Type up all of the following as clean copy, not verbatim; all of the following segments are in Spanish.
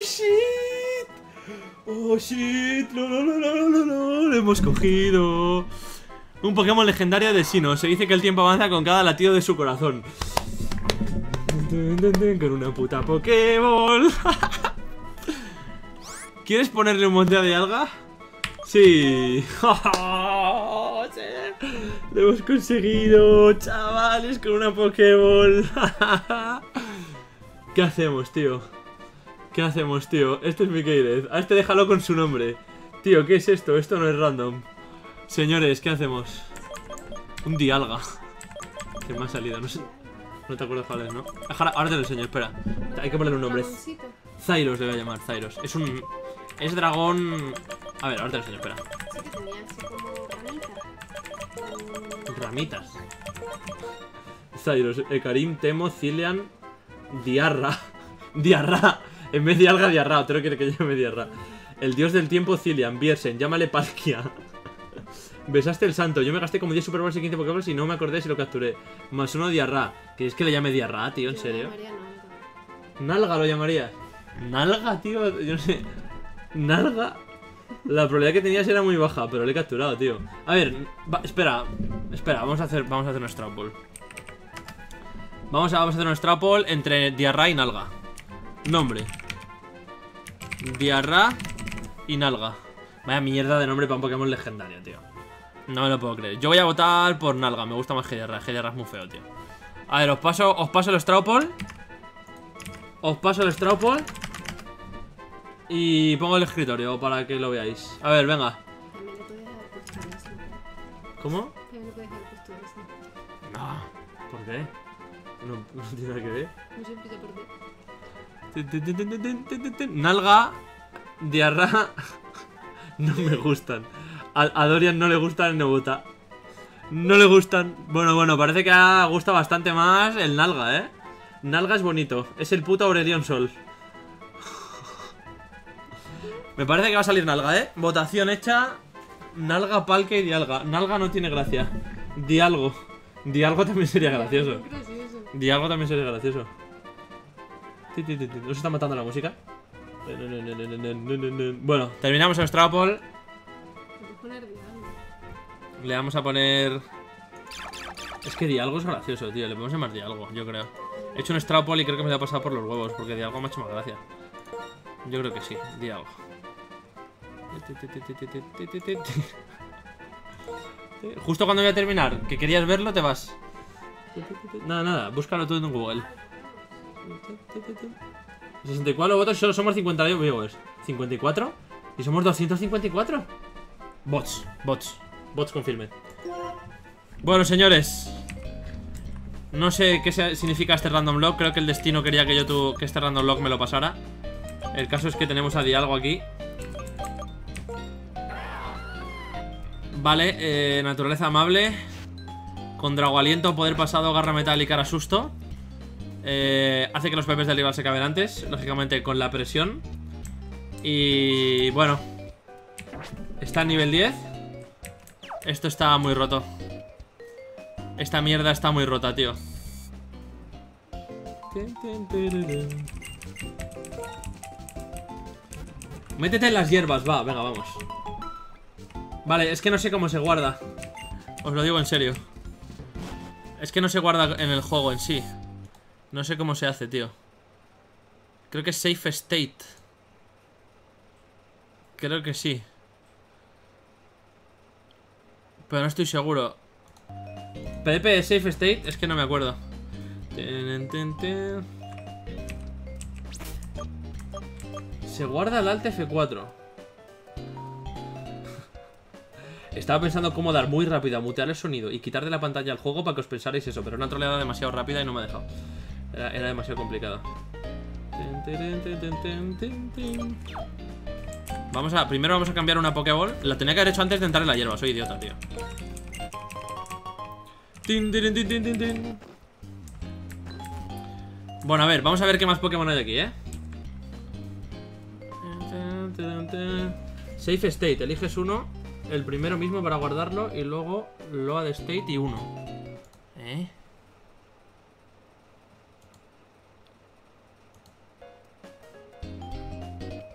shit! ¡Oh, shit! ¡No, no, no, no, no, no! ¡Lo hemos cogido! Un Pokémon legendario de Sinnoh. Se dice que el tiempo avanza con cada latido de su corazón. Con una puta Pokéball. ¿Quieres ponerle un monte de alga? Sí. Lo hemos conseguido, chavales, con una Pokéball. ¿Qué hacemos, tío? ¿Qué hacemos, tío? Este es Miqueirez. A este déjalo con su nombre. Tío, ¿qué es esto? Esto no es random. Señores, ¿qué hacemos? Un Dialga. ¿Qué me ha salido? No sé. No te acuerdas cuál es, ¿no? Ahora te lo enseño, espera. Hay que ponerle un nombre. Zyros le voy a llamar, Zyros. Es un... Es dragón... A ver, ahora te lo enseño, espera. Sí que tenía así como ramitas. Ramitas. Zyros, Ekarim, Temo, Zilean, Diarra. Diarra. En vez de alga, Diarra. Otro quiere que llame Diarra. El dios del tiempo, Zilean. Biersen, llámale Palkia. Besaste el santo. Yo me gasté como 10 Super Balls y 15 Pokéballs y no me acordé si lo capturé. Más uno Diarra. ¿Quieres que le llame Diarra, tío? ¿En serio? Nalga lo llamarías. Nalga, tío. Yo no sé. Nalga. La probabilidad que tenías era muy baja, pero le he capturado, tío. A ver, espera. Espera, vamos a hacer un Straw Poll. Vamos a hacer un Straw Poll entre Diarra y Nalga. Nombre: Diarra y Nalga. Vaya mierda de nombre para un Pokémon legendario, tío. No me lo puedo creer. Yo voy a votar por Nalga. Me gusta más que Diarra. Diarra es muy feo, tío. A ver, os paso el Straw Poll. Os paso el Straw Poll. Y pongo el escritorio para que lo veáis. A ver, venga. También le puedes haber puesto eso. ¿Cómo? También le puedes haber puesto eso. No. ¿Por qué? No tiene nada que ver. No se empieza por D. Nalga, Diarra. No me gustan. A Dorian no le gustan el Nebuta. No le gustan. Bueno, parece que gusta bastante más el Nalga, ¿eh? Nalga es bonito. Es el puto Aurelion Sol. Me parece que va a salir Nalga, ¿eh? Votación hecha. Nalga, Palkia y Dialga. Nalga no tiene gracia. Dialgo. Dialgo también sería gracioso. Dialgo también sería gracioso. ¿No se está matando la música? Bueno, terminamos el Straw Poll. Le vamos a poner... Es que Dialgo es gracioso, tío. Le podemos llamar Dialgo, yo creo. He hecho un Straw Poll y creo que me va a pasar por los huevos, porque Dialgo me ha hecho más gracia. Yo creo que sí, Dialgo. Justo cuando voy a terminar, que querías verlo, te vas. Nada, búscalo tú en Google. 64 votos y solo somos 52 viewers. 54 y somos 254. Bots confirmen. Bueno, señores, no sé qué significa este random log. Creo que el destino quería que que este random log me lo pasara. El caso es que tenemos a Dialgo aquí. Vale, naturaleza amable. Con Drago Aliento, poder pasado, garra metálica, cara susto. Hace que los PPs del rival se acaben antes, lógicamente con la presión. Y bueno, está en nivel 10. Esto está muy roto. Esta mierda está muy rota, tío. Métete en las hierbas, va, venga, vamos. Vale, es que no sé cómo se guarda. Os lo digo en serio. Es que no se guarda en el juego en sí. No sé cómo se hace, tío. Creo que es Safe State. Creo que sí. Pero no estoy seguro. PvP Safe State, es que no me acuerdo. Se guarda el Alt F4. Estaba pensando cómo dar muy rápido a mutear el sonido y quitar de la pantalla el juego para que os pensarais eso, pero una troleada demasiado rápida y no me ha dejado. Era demasiado complicado. Primero vamos a cambiar una Pokéball. La tenía que haber hecho antes de entrar en la hierba. Soy idiota, tío. Bueno, a ver, vamos a ver qué más Pokémon hay aquí, Safe State, eliges uno. El primero mismo para guardarlo. Y luego Load State y uno.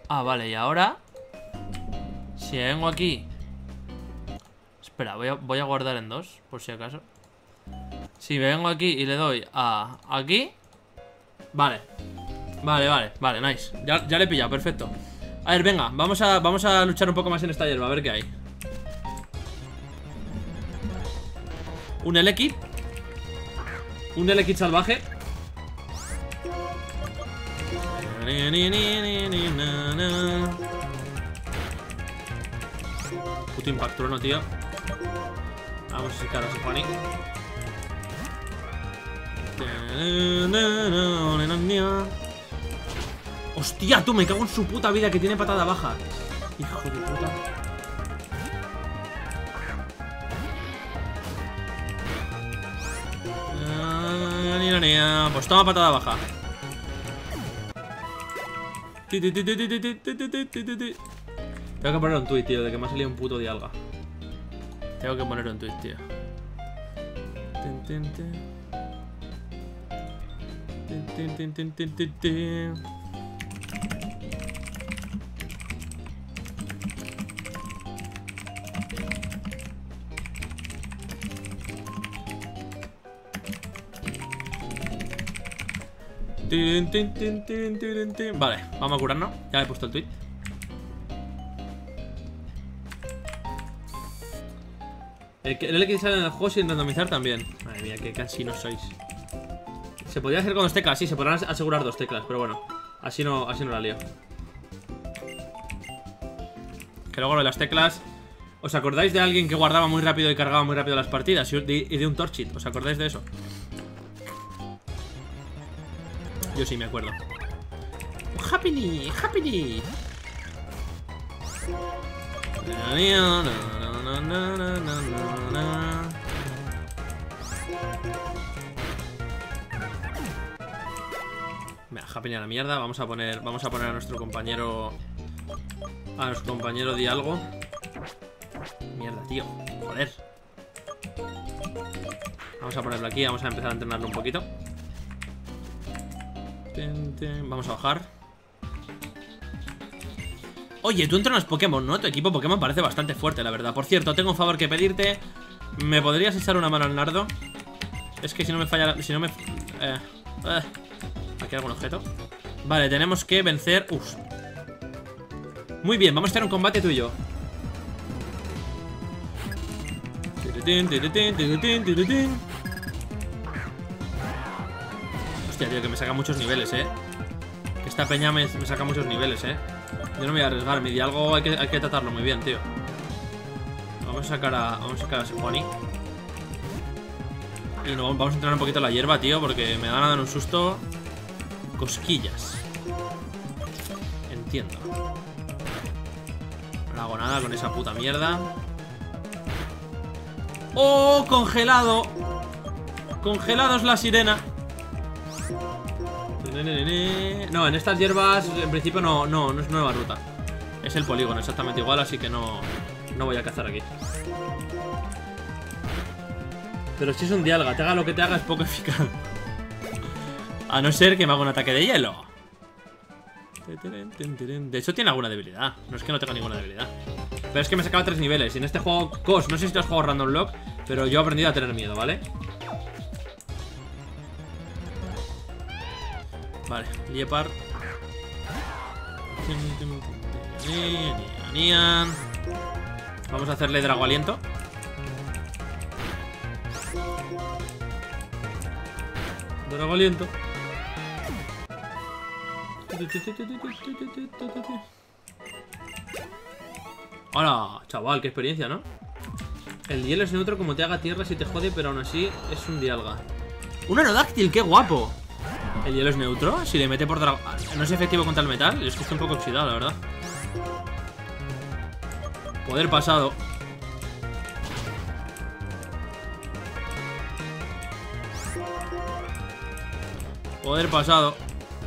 Ah, vale, y ahora si vengo aquí. Espera, voy a guardar en 2, por si acaso. Si me vengo aquí y le doy a aquí. Vale. Vale, nice. Ya le he pillado, perfecto. A ver, venga, vamos a luchar un poco más en esta hierba, a ver qué hay. Un Elekid. Un Elekid salvaje. Puto impactrueno, tío. Vamos a sacar a Sofani. Hostia, tú, me cago en su puta vida, que tiene patada baja. Hijo de puta. Pues toma patada baja. Tengo que poner un tweet, tío, de que me ha salido un puto dialga. Tengo que poner un tweet, tío. Vale, vamos a curarnos. Ya he puesto el tweet. El L que sale en el juego sin randomizar también. Madre mía, qué cansinos sois. Se podría hacer con 2 teclas, sí, se podrán asegurar 2 teclas, pero bueno, así no la lío. Que luego lo de las teclas. ¿Os acordáis de alguien que guardaba muy rápido y cargaba muy rápido las partidas? Y de un Torchit, ¿os acordáis de eso? Yo sí me acuerdo. Happy. Venga, Happy a la mierda. Vamos a poner a nuestro compañero. A nuestro compañero di algo. Mierda, tío. Joder. Vamos a ponerlo aquí. Vamos a empezar a entrenarlo un poquito. Vamos a bajar. Oye, tú entrenas Pokémon, ¿no? Tu equipo Pokémon parece bastante fuerte, la verdad. Por cierto, tengo un favor que pedirte. ¿Me podrías echar una mano al nardo? Es que si no me falla... Si no me... ¿Aquí hay algún objeto? Vale, tenemos que vencer... Uf. Muy bien, vamos a hacer un combate tú y yo. Hostia, tío, que me saca muchos niveles, Que esta peña me saca muchos niveles, Yo no me voy a arriesgar, mi diálogo hay que tratarlo muy bien, tío. Vamos a sacar a Sejuani. Y nos vamos a entrenar un poquito la hierba, tío, porque me van a dar un susto. Cosquillas. Entiendo. No hago nada con esa puta mierda. ¡Oh! ¡Congelado! Congelado es la sirena. No, en estas hierbas en principio no es nueva ruta. Es el polígono exactamente igual, así que no voy a cazar aquí. Pero si es un dialga, te haga lo que te haga, es poco eficaz. A no ser que me haga un ataque de hielo. De hecho tiene alguna debilidad. No es que no tenga ninguna debilidad. Pero es que me sacaba 3 niveles. Y en este juego, Cos, no sé si te has jugado Random Lock, pero yo he aprendido a tener miedo, ¿vale? Vale, Liepard. Vamos a hacerle Drago Aliento. Drago Aliento. Hola, chaval, qué experiencia, ¿no? El hielo es neutro como te haga tierra si te jode, pero aún así es un dialga. ¡Un Aerodáctil! ¡Qué guapo! ¿El hielo es neutro? Si le mete por dragón. ¿No es efectivo contra el metal? Es que está un poco oxidado, la verdad. Poder pasado. Poder pasado.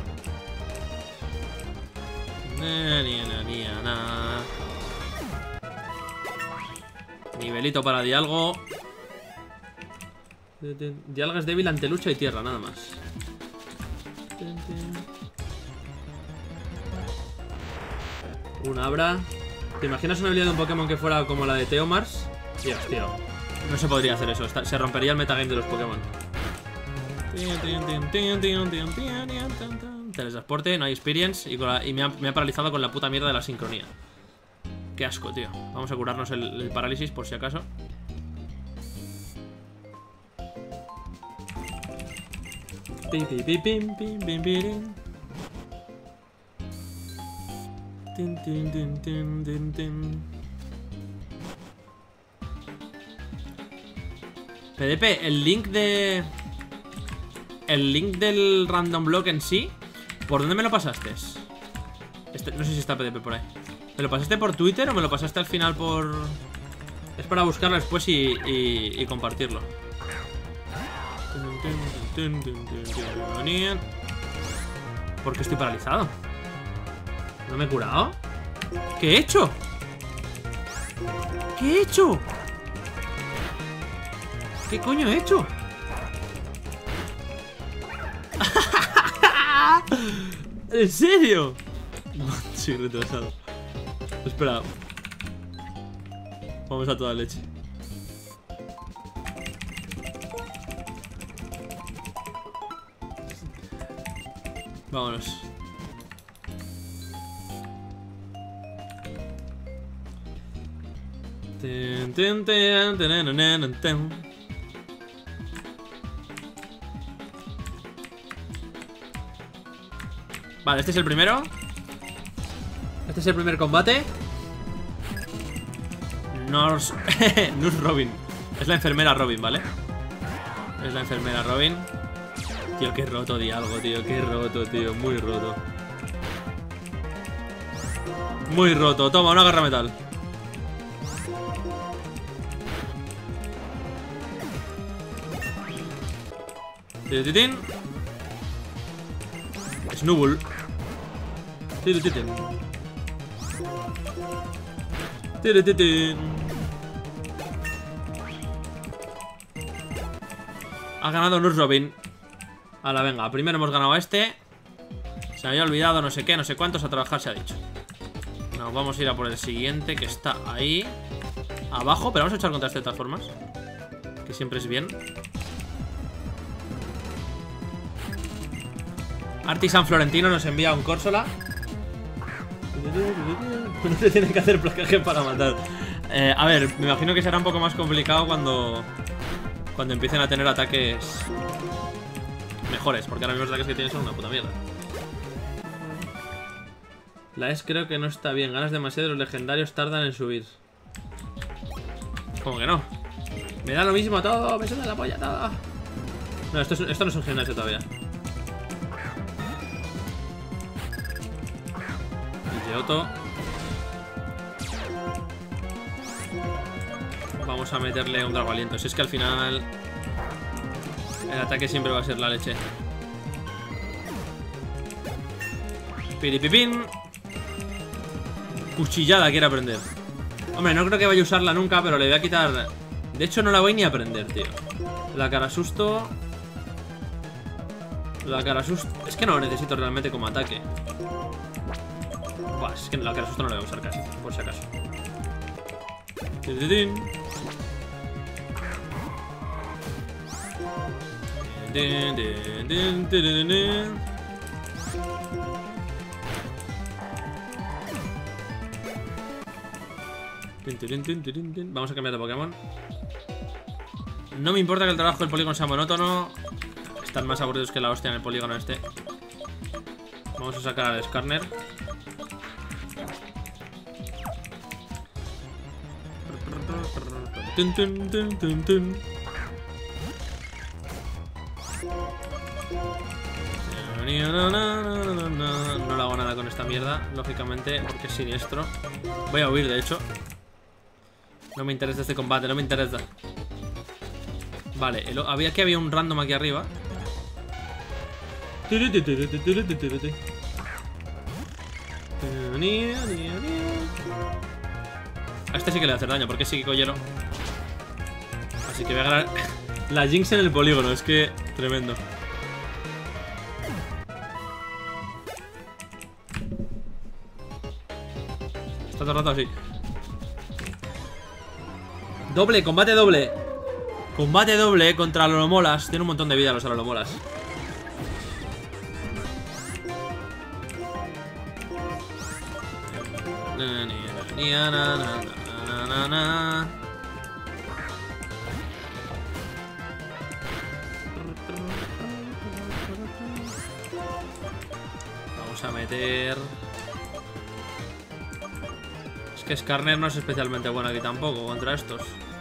Nivelito para Dialgo. Dialga es débil ante lucha y tierra, nada más. Un Abra. ¿Te imaginas una habilidad de un Pokémon que fuera como la de Theomars? Dios, tío. No se podría hacer eso. Se rompería el metagame de los Pokémon. Teletransporte, no hay experience. Y me ha paralizado con la puta mierda de la sincronía. Qué asco, tío. Vamos a curarnos el parálisis por si acaso. PDP, el link del random block en sí, ¿por dónde me lo pasaste? No sé si está PDP por ahí. ¿Me lo pasaste por Twitter o me lo pasaste al final por...? Es para buscarlo después y compartirlo. ¿Por qué estoy paralizado? ¿No me he curado? ¿Qué he hecho? ¿Qué he hecho? ¿Qué coño he hecho? ¿En serio? Soy retrasado. Espera. Vamos a toda leche. Vámonos. Vale, este es el primero. Este es el primer combate. Nurse Robin. Es la enfermera Robin, ¿vale? Es la enfermera Robin. Tío, qué roto di algo, tío. Qué roto, tío. Muy roto. Muy roto. Toma, una garra metal. Tiritín. Snubbull. Tiritín. Tiritín. Ha ganado Nurse Robin. Ahora venga, primero hemos ganado a este. Se me había olvidado no sé qué, no sé cuántos. A trabajar se ha dicho. Nos vamos a ir a por el siguiente, que está ahí abajo, pero vamos a echar contra este de todas formas, que siempre es bien. Artisan Florentino nos envía un Corsola. No se tiene que hacer placaje para matar. A ver, me imagino que será un poco más complicado cuando empiecen a tener ataques mejores, porque ahora mismo los ataques que tienen son una puta mierda. La S creo que no está bien. Ganas demasiado y los legendarios tardan en subir. ¿Cómo que no? Me da lo mismo todo, me suena la polla todo. No, esto no es un gimnasio todavía. Otto. Vamos a meterle un drago aliento. Si es que al final el ataque siempre va a ser la leche. Piripipín. Cuchillada quiere aprender. Hombre, no creo que vaya a usarla nunca, pero le voy a quitar. De hecho no la voy ni a aprender, tío. La cara susto. La cara susto. Es que no lo necesito realmente como ataque. Buah, es que la cara susto no la voy a usar casi, por si acaso. Vamos a cambiar de Pokémon. No me importa que el trabajo del polígono sea monótono. Están más aburridos que la hostia en el polígono este. Vamos a sacar al Skarner. No le hago nada con esta mierda, lógicamente, porque es siniestro. Voy a huir, de hecho. No me interesa este combate, no me interesa. Vale, aquí había un random aquí arriba. A este sí que le va a hacer daño, porque es psíquico hielo. Así que voy a ganar la Jinx en el polígono, es que tremendo. Está todo el rato así. Doble, combate doble. Combate doble contra Alomolas. Tiene un montón de vida los Alomolas. Vamos a meter... Es que Skarner no es especialmente bueno aquí tampoco contra estos.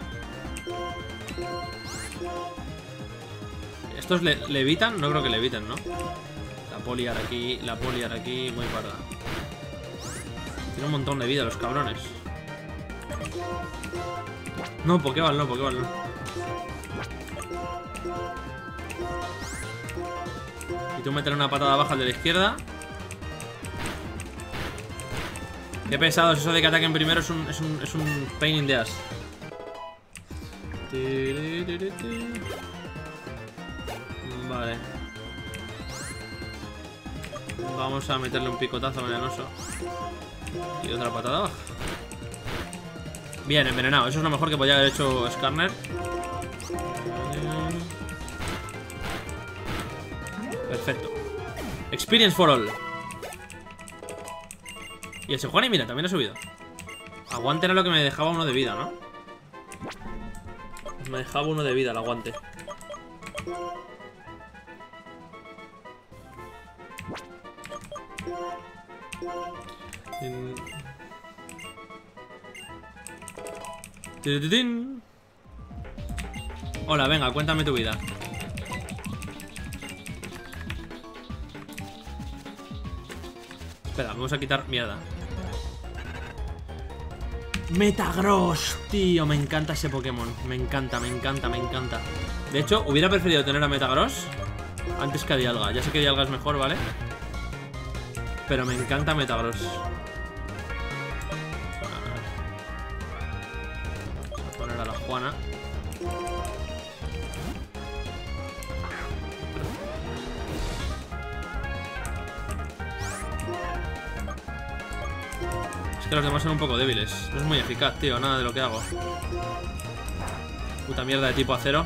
¿Estos le evitan? No creo que le eviten, ¿no? La poliar aquí, muy parda. Tiene un montón de vida los cabrones. No, Pokéball no, Pokéball no. Y tú meter una patada baja al de la izquierda. Qué pesados, eso de que ataquen primero es un pain in the ass. Vale. Vamos a meterle un picotazo venenoso. Y otra patada baja. Bien, envenenado. Eso es lo mejor que podía haber hecho Skarner. Perfecto. Experience for all. Y el Sejuani, mira, también ha subido. Aguante era lo que me dejaba uno de vida, ¿no? Me dejaba uno de vida el aguante. Hola, venga, cuéntame tu vida. Espera, vamos a quitar mierda. Metagross, tío, me encanta ese Pokémon. Me encanta, me encanta, me encanta. De hecho, hubiera preferido tener a Metagross antes que a Dialga. Ya sé que Dialga es mejor, ¿vale? Pero me encanta Metagross. Vamos a poner a la Juana. Es que los demás son un poco débiles. No es muy eficaz, tío, nada de lo que hago. Puta mierda de tipo acero.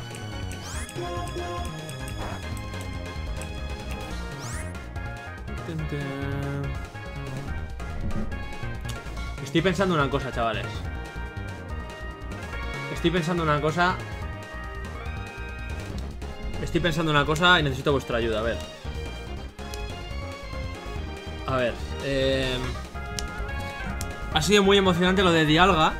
Estoy pensando una cosa, chavales. Estoy pensando una cosa y necesito vuestra ayuda. A ver. Ha sido muy emocionante lo de Dialga.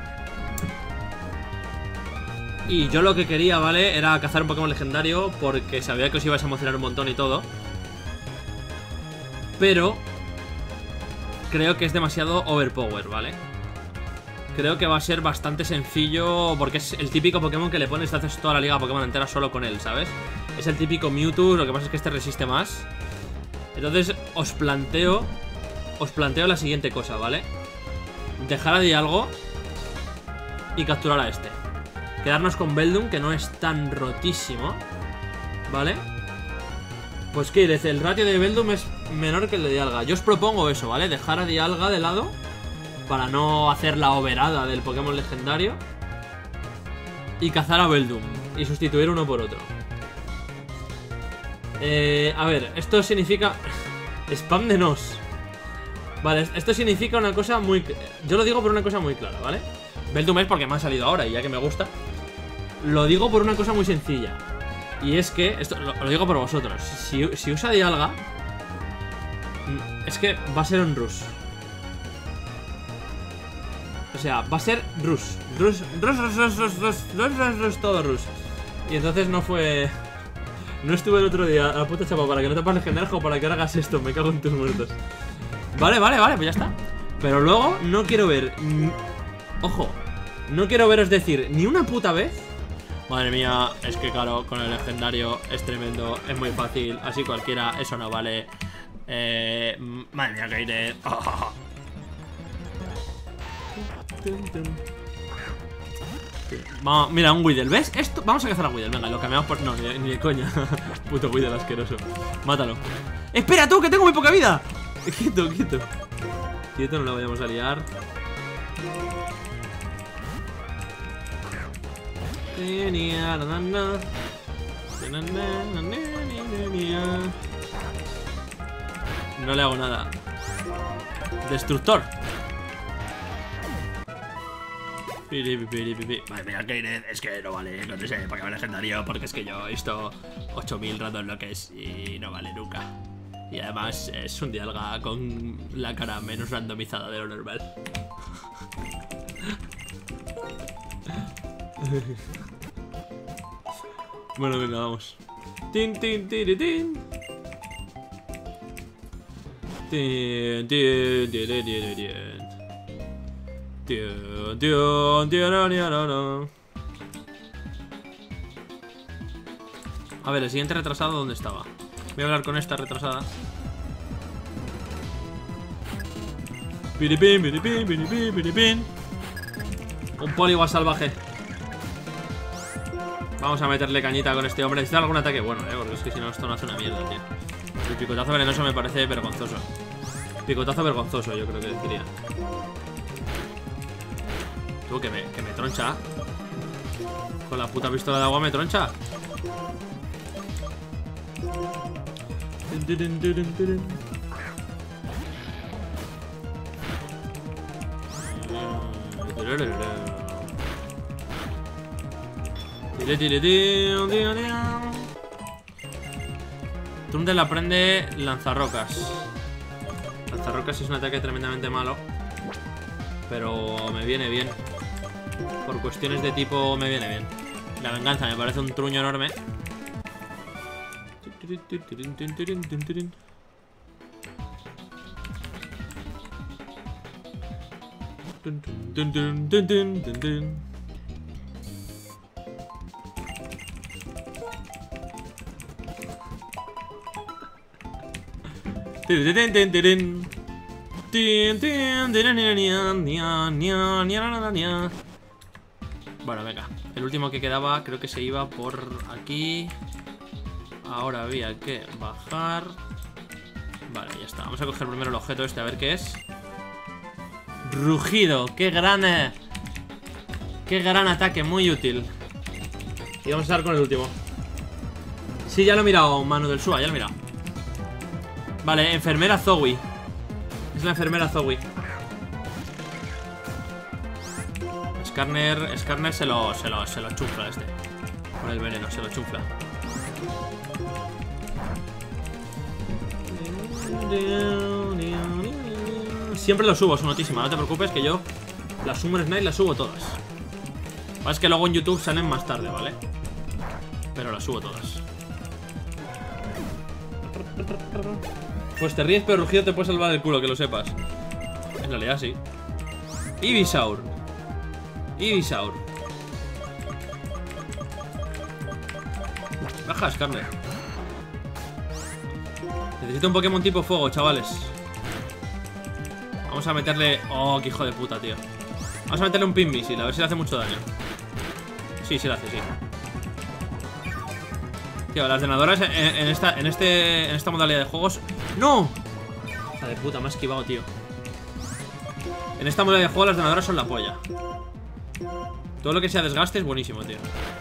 Y yo lo que quería, ¿vale? Era cazar un Pokémon legendario porque sabía que os ibais a emocionar un montón y todo. Pero creo que es demasiado overpower, ¿vale? Creo que va a ser bastante sencillo porque es el típico Pokémon que le pones y te haces toda la liga Pokémon entera solo con él, ¿sabes? Es el típico Mewtwo, lo que pasa es que este resiste más. Entonces os planteo la siguiente cosa, ¿vale? Dejar a Dialga y capturar a este. Quedarnos con Beldum, que no es tan rotísimo, ¿vale? Pues que el ratio de Beldum es menor que el de Dialga. Yo os propongo eso, ¿vale? Dejar a Dialga de lado para no hacer la overada del Pokémon legendario y cazar a Beldum y sustituir uno por otro. A ver, esto significa spam de nos. Vale, esto significa una cosa muy... Yo lo digo por una cosa muy clara, ¿vale? Beldum es porque me ha salido ahora y ya que me gusta. Lo digo por una cosa muy sencilla. Y es que, esto lo digo por vosotros. Si usa Dialga, es que va a ser un rush. O sea, va a ser rush. Rush, todo rush. Y entonces no fue... No estuve el otro día a la puta chapa para que no te pases legendario o para que ahora hagas esto. Me cago en tus muertos. Vale, pues ya está. Pero luego no quiero ver... Ojo, no quiero veros decir ni una puta vez: madre mía, es que claro, con el legendario es tremendo, es muy fácil, así cualquiera, eso no vale. Madre mía, que iré. Vamos, mira, un Weedle, ¿ves? Esto, vamos a cazar a Weedle, venga, lo cambiamos por... No, ni de coña. Puto Weedle asqueroso. Mátalo. ¡Espera tú, que tengo muy poca vida! Quieto, no la vayamos a liar. No le hago nada. Destructor. Madre mía, Kenneth, es que no vale con ese Pokémon legendario, porque es que yo he visto 8000 random bloques y no vale nunca. Y además es un Dialga con la cara menos randomizada de lo normal. Bueno, venga, vamos. Tin, tin, tiri, tin. Tin, tin, tiri, tiri, tin. Tin, tin, tiri, tiri, tiri. A ver, el siguiente retrasado, ¿dónde estaba? Voy a hablar con esta retrasada. Piripin, piripin, piripin, piripin. Un Poliwag salvaje. Vamos a meterle cañita con este hombre. ¿Necesita algún ataque? Bueno, porque es que si no esto no hace una mierda, tío. El picotazo venenoso me parece vergonzoso. Picotazo vergonzoso, yo creo que diría. Tú, que me troncha. Con la puta pistola de agua me troncha. Trundle aprende lanzarrocas. Lanzarrocas es un ataque tremendamente malo, pero me viene bien. Por cuestiones de tipo me viene bien. La venganza me parece un truño enorme. Bueno, venga. El último que quedaba creo que se iba por aquí. Ahora había que bajar. Vale, ya está. Vamos a coger primero el objeto este a ver qué es. Rugido. ¡Qué gran ataque! Muy útil. Y vamos a estar con el último. Sí, ya lo he mirado, Manu del Sua, ya lo he mirado. Vale, enfermera Zowie. Es la enfermera Zowie. Skarner se lo chufla este. Con el veneno, se lo chufla. Siempre lo subo, es notísima, no te preocupes que yo las Summer Night las subo todas. Lo que pasa es que luego en YouTube salen más tarde, ¿vale? Pero las subo todas. Pues te ríes, pero Rugido te puede salvar el culo, que lo sepas. En realidad sí. Ivysaur. Baja, Skarner. Necesito un Pokémon tipo fuego, chavales. Vamos a meterle... Oh, qué hijo de puta, tío. Vamos a meterle un Pin Missile, a ver si le hace mucho daño. Sí, sí le hace, sí. Tío, las drenadoras en esta modalidad de juegos... ¡No! Hija de puta, me ha esquivado, tío. En esta modalidad de juego las drenadoras son la polla. Todo lo que sea desgaste es buenísimo, tío.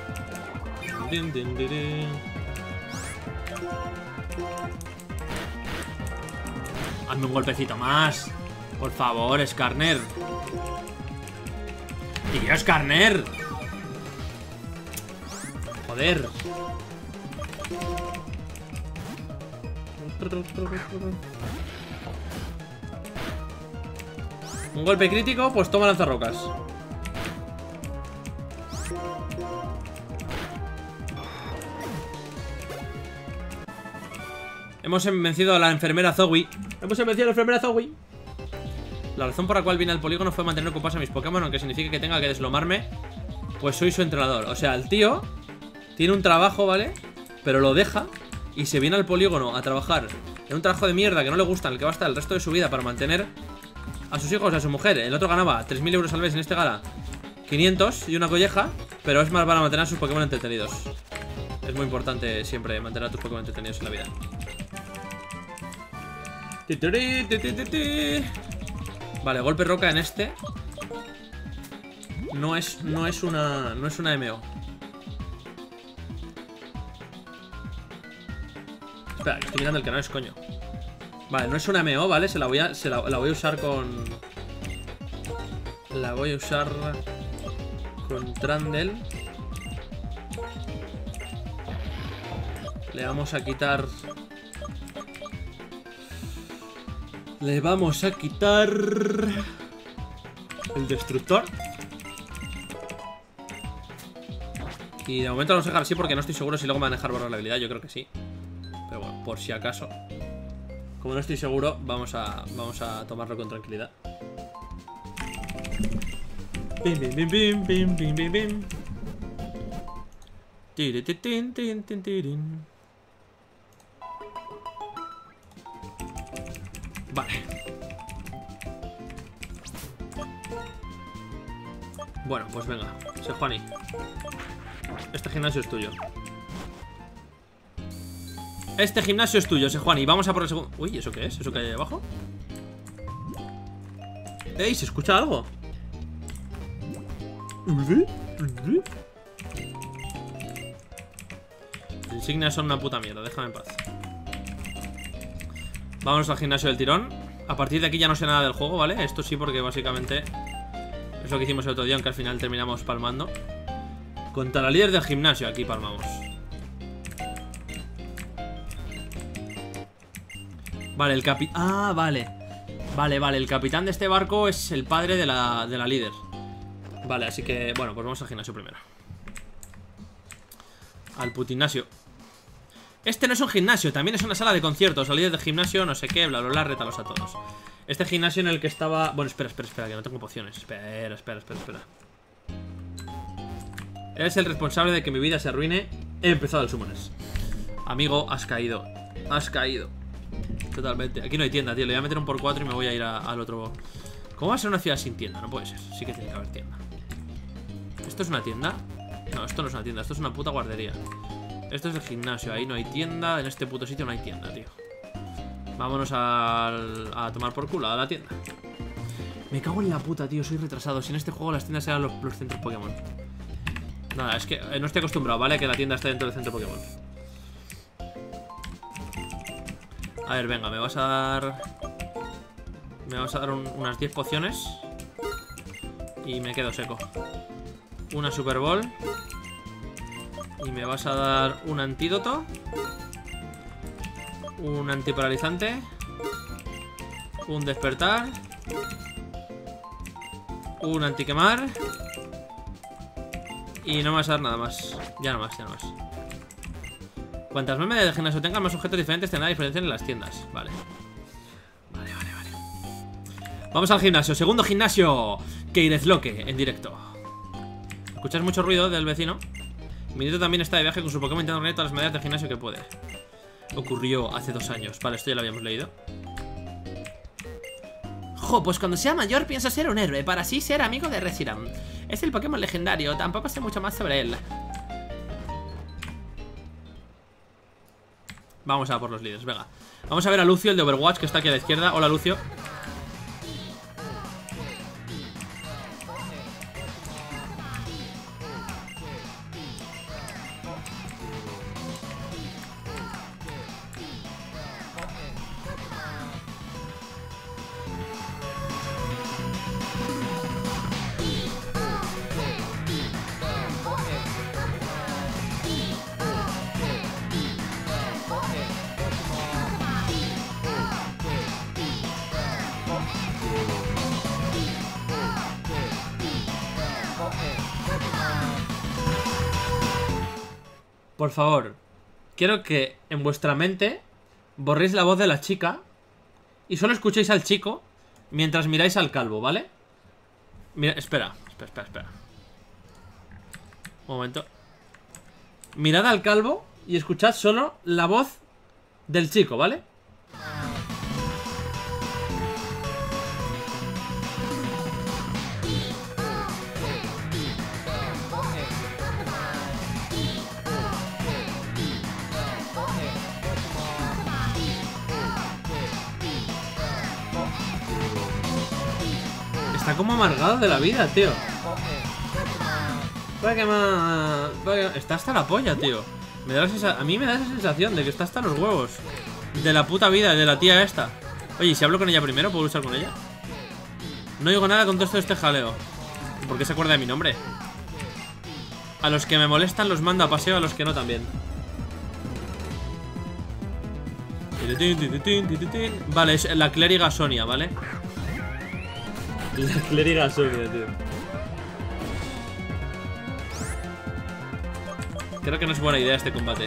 Hazme un golpecito más. Por favor, Skarner. Tío, Skarner. Joder. Un golpe crítico, pues toma lanzarrocas. Hemos vencido a la enfermera Zowie. La razón por la cual vine al polígono fue mantener ocupados a mis Pokémon, aunque signifique que tenga que deslomarme, pues soy su entrenador. O sea, el tío tiene un trabajo, ¿vale? Pero lo deja y se viene al polígono a trabajar en un trabajo de mierda que no le gusta, en el que va a estar el resto de su vida para mantener a sus hijos y a su mujer. El otro ganaba 3000 euros al mes, en este gana 500 y una colleja, pero es más para mantener a sus Pokémon entretenidos. Es muy importante siempre mantener a tus Pokémon entretenidos en la vida. Vale, golpe roca en este. No es una MO. Espera, que estoy mirando el que no es, coño. Vale, no es una MO, ¿vale? La voy a usar con... La voy a usar con Trundle. Le vamos a quitar... Le vamos a quitar... el destructor. Y de momento lo vamos a dejar así porque no estoy seguro si luego me van a dejar borrar la habilidad. Yo creo que sí. Pero bueno, por si acaso. Como no estoy seguro, vamos a tomarlo con tranquilidad. Bim, bim, bim, bim, bim, bim, bim, bim. Tiritin, tin, tin, tirin. Vale. Bueno, pues venga, Sejuani. Este gimnasio es tuyo. Este gimnasio es tuyo, Sejuani. Vamos a por el segundo... Uy, ¿eso qué es? ¿Eso que hay ahí abajo? ¡Ey! ¿Se escucha algo? Las insignias son una puta mierda, déjame en paz. Vámonos al gimnasio del tirón. A partir de aquí ya no sé nada del juego, ¿vale? Esto sí, porque básicamente es lo que hicimos el otro día, aunque al final terminamos palmando. Contra la líder del gimnasio, aquí palmamos. Vale, el capitán... Ah, vale. Vale, el capitán de este barco es el padre de la líder. Vale, así que, bueno, pues vamos al gimnasio primero. Al putinasio. Este no es un gimnasio, también es una sala de conciertos. La líder del gimnasio, no sé qué, bla, bla, bla, rétalos a todos. Este gimnasio en el que estaba... Bueno, espera, que no tengo pociones. Espera. Eres el responsable de que mi vida se arruine. He empezado el Summoners. Amigo, has caído. Totalmente. Aquí no hay tienda, tío. Le voy a meter un por 4 y me voy a ir al otro. ¿Cómo va a ser una ciudad sin tienda? No puede ser. Sí que tiene que haber tienda. ¿Esto es una tienda? No, esto no es una tienda. Esto es una puta guardería. Esto es el gimnasio. Ahí no hay tienda. En este puto sitio no hay tienda, tío. Vámonos a tomar por culo a la tienda. Me cago en la puta, tío. Soy retrasado. Si en este juego las tiendas eran los centros Pokémon. Nada, es que no estoy acostumbrado, ¿vale? Que la tienda esté dentro del centro Pokémon. A ver, venga, me vas a dar unas 10 pociones. Y me quedo seco. Una Super Ball. Y me vas a dar un antídoto. Un antiparalizante. Un despertar. Un antiquemar. Y no me vas a dar nada más. Ya no más. Cuantas más medidas de gimnasio tengan, más objetos diferentes tendrá diferencia en las tiendas. Vale. Vamos al gimnasio. Segundo gimnasio. Keirezloque en directo. ¿Escuchas mucho ruido del vecino? Minito también está de viaje con su Pokémon intentando reunir todas las medidas de gimnasio que puede. Ocurrió hace 2 años. Vale, esto ya lo habíamos leído. Pues cuando sea mayor pienso ser un héroe, para así ser amigo de Reshiram. Es el Pokémon legendario, tampoco sé mucho más sobre él. Vamos a por los líderes, venga. Vamos a ver a Lucio, el de Overwatch, que está aquí a la izquierda. Hola, Lucio. Por favor, quiero que en vuestra mente borréis la voz de la chica y solo escuchéis al chico mientras miráis al calvo, ¿vale? Mira, espera. Un momento. Mirad al calvo y escuchad solo la voz del chico, ¿vale? Está como amargado de la vida, tío. Pokémon. Está hasta la polla, tío. A mí me da esa sensación de que está hasta los huevos de la puta vida de la tía esta. Oye, ¿y si hablo con ella primero? ¿Puedo luchar con ella? No digo nada con todo esto de este jaleo. ¿Por qué se acuerda de mi nombre? A los que me molestan los mando a paseo, a los que no también. Vale, es la clériga Sonia, ¿vale? La clériga Sonia, tío. Creo que no es buena idea este combate.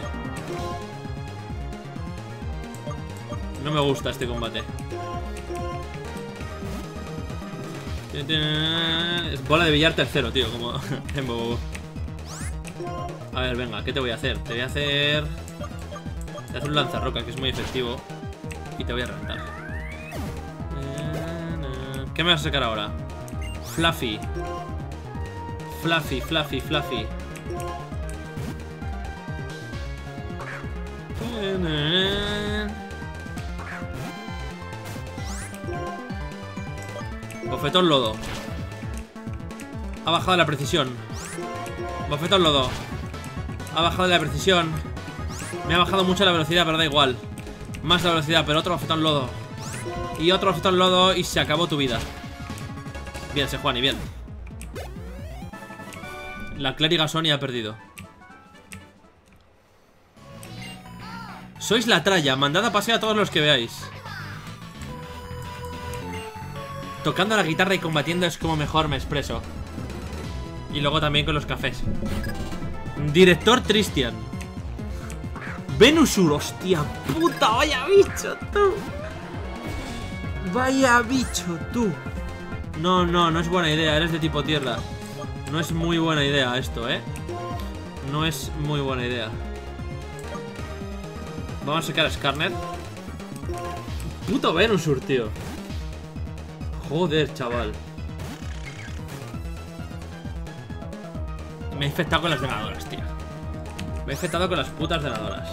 No me gusta este combate. Es bola de billar tercero, tío, como en Bobo. A ver, venga, ¿qué te voy a hacer? Te voy a hacer un lanzarroca, que es muy efectivo. Y te voy a reventar. ¿Qué me vas a sacar ahora? Fluffy. Fluffy, Fluffy, Fluffy. Bofetón lodo. Ha bajado la precisión. Bofetón lodo. Ha bajado la precisión. Me ha bajado mucho la velocidad, pero da igual. Más la velocidad, pero otro bofetón lodo. Y otro bofetón lodo y se acabó tu vida. Bien, Sejuani, bien. La clériga Sonia ha perdido. Sois la tralla, mandad a paseo a todos los que veáis. Tocando la guitarra y combatiendo es como mejor me expreso. Y luego también con los cafés. Director Tristian. Venusur, hostia puta, vaya bicho, tú. Vaya bicho, tú. No, no, no es buena idea, eres de tipo tierra. No es muy buena idea esto, No es muy buena idea. Vamos a sacar a Skarner. Puto Venusur, tío. Joder, chaval. Me he infectado con las drenadoras, tío. Me he infectado con las putas drenadoras.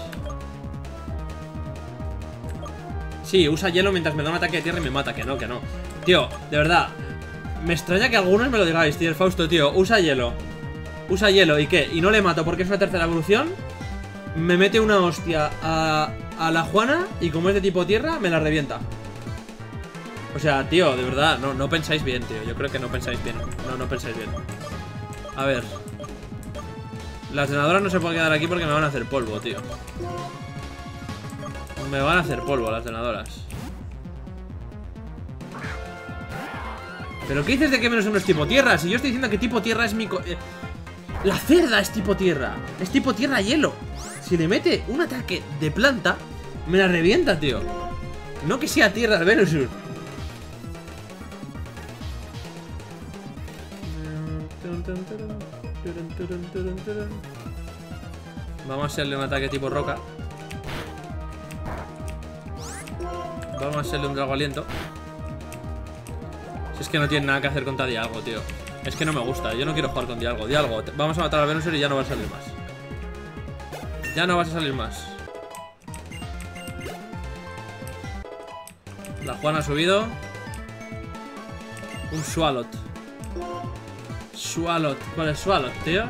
Sí, usa hielo mientras me da un ataque de tierra y me mata. Que no, que no. Tío, de verdad. Me extraña que algunos me lo digáis, tío. El Fausto, tío, usa hielo. Usa hielo, ¿y qué? ¿Y no le mato porque es una tercera evolución? Me mete una hostia a la Juana y como es de tipo tierra, me la revienta. O sea, tío, de verdad, no pensáis bien, tío. Yo creo que no pensáis bien. No pensáis bien. A ver. Las drenadoras no se pueden quedar aquí porque me van a hacer polvo, tío. Me van a hacer polvo las drenadoras. ¿Pero qué dices de que menos uno es tipo tierra? Si yo estoy diciendo que tipo tierra es mi... La cerda es tipo tierra. Es tipo tierra hielo. Si le mete un ataque de planta, me la revienta, tío. No que sea tierra el Venusur. Vamos a hacerle un ataque tipo roca. Vamos a hacerle un drago aliento. Si es que no tiene nada que hacer contra Dialgo, tío. Es que no me gusta, yo no quiero jugar con Dialgo. Dialgo, vamos a matar al Venusur y ya no va a salir más. Ya no vas a salir más. La Juana ha subido. Un Swalot. Swalot. ¿Cuál es Swalot, tío?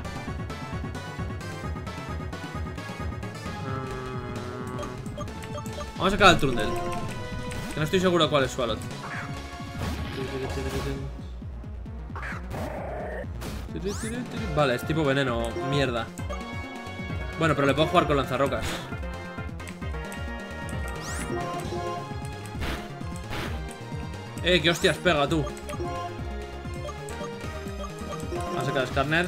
Vamos a sacar al Trundle. Que no estoy seguro cuál es Swalot. Vale, es tipo veneno. Mierda. Bueno, pero le puedo jugar con lanzarrocas. Qué hostias pega, tú. Vamos a sacar a Skarner.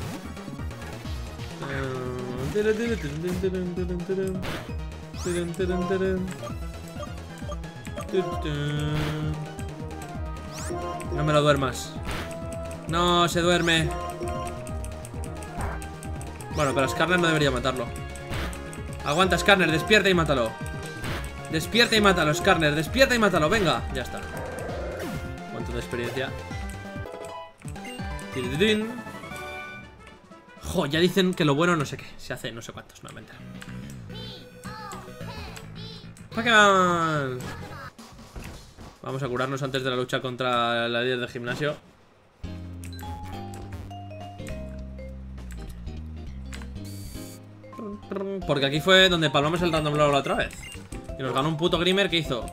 No me lo duermas. No, se duerme. Bueno, pero Skarner no debería matarlo. Aguanta, Skarner, despierta y mátalo. Despierta y mátalo, Skarner, despierta y mátalo, venga. Ya está. Cuánto de experiencia. Jo, ya dicen que lo bueno no sé qué. Se hace no sé cuántos, no mentira. ¡Pokémon! Vamos a curarnos antes de la lucha contra la líder del gimnasio. Porque aquí fue donde palmamos el random lore la otra vez. Y nos ganó un puto Grimer que hizo...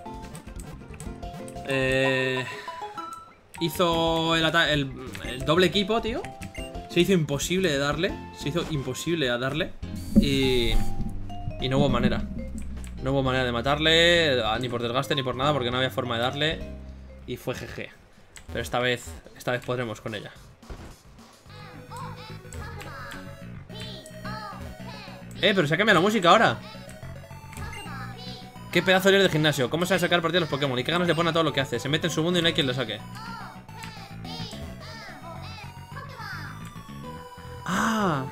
hizo el doble equipo, tío. Se hizo imposible de darle. Se hizo imposible a darle. Y no hubo manera. No hubo manera de matarle, ni por desgaste ni por nada, porque no había forma de darle. Y fue GG. Pero esta vez podremos con ella. Pero se ha cambiado la música ahora. Qué pedazo de líder de gimnasio. ¿Cómo sabe sacar partido a los Pokémon? Y qué ganas le pone a todo lo que hace. Se mete en su mundo y no hay quien lo saque. Ah.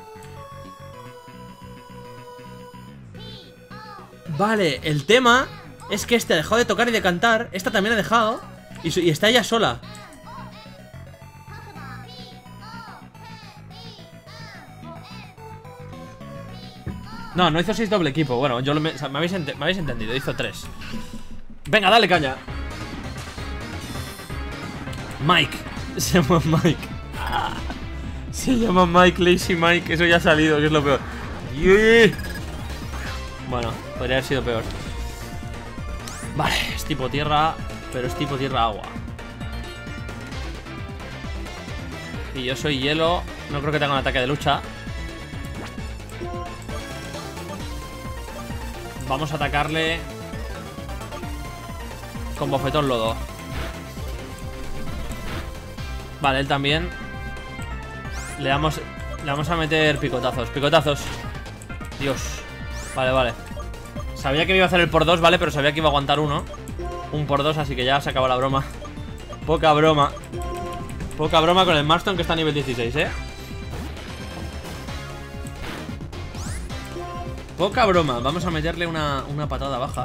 Vale, el tema es que este ha dejado de tocar y de cantar. Esta también ha dejado. Y está ella sola. No, no hizo 6 doble equipo. Bueno, me habéis entendido, hizo 3. Venga, dale caña. Mike. Se llama Mike. Se llama Mike, Lazy Mike. Eso ya ha salido, que es lo peor. Bueno, podría haber sido peor. Vale, es tipo tierra, pero es tipo tierra-agua. Y yo soy hielo. No creo que tenga un ataque de lucha. Vamos a atacarle con bofetón lodo. Vale, él también. Le vamos a meter picotazos. Picotazos. Dios. Vale, vale. Sabía que me iba a hacer el por 2, ¿vale? Pero sabía que iba a aguantar uno. Un por 2, así que ya se acabó la broma. Poca broma. Poca broma con el Marston, que está a nivel 16, ¿eh? Poca broma. Vamos a meterle una patada baja.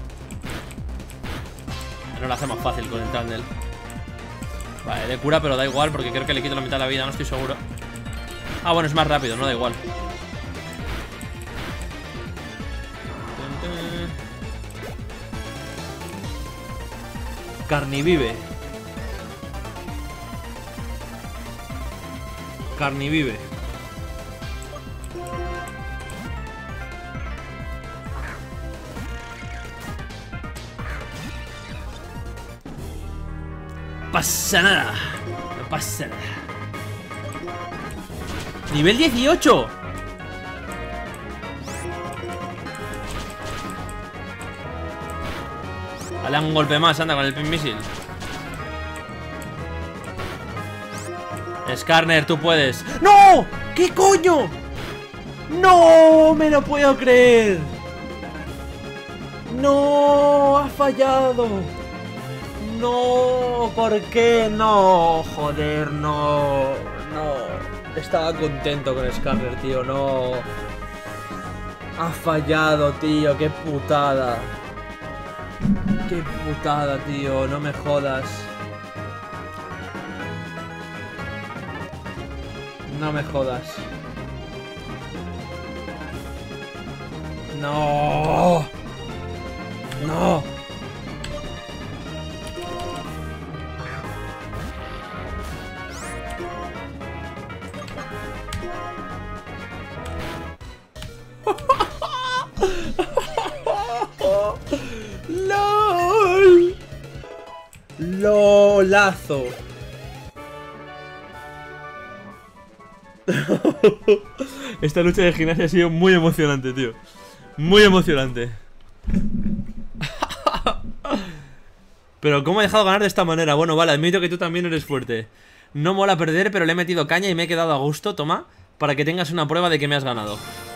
No la hacemos fácil con el Trundle. Vale, le cura, pero da igual, porque creo que le quito la mitad de la vida, no estoy seguro. Ah, bueno, es más rápido, no da igual. Carnivive. Carnivive. Pasa nada. No pasa nada. Nivel 18. Dale un golpe más, anda, con el Pin Missile. Skarner, tú puedes. ¡No! ¿Qué coño? ¡No! ¡Me lo puedo creer! ¡No! ¡Ha fallado! ¡No! ¿Por qué no? Joder, no. No. Estaba contento con Skarner, tío, no. Ha fallado, tío, qué putada. Qué putada, tío, no me jodas. No me jodas. No. No. LOL. LOLazo. Esta lucha de gimnasia ha sido muy emocionante, tío. Muy emocionante. Pero ¿cómo he dejado ganar de esta manera? Bueno, vale, admito que tú también eres fuerte. No mola perder, pero le he metido caña y me he quedado a gusto. Toma, para que tengas una prueba de que me has ganado.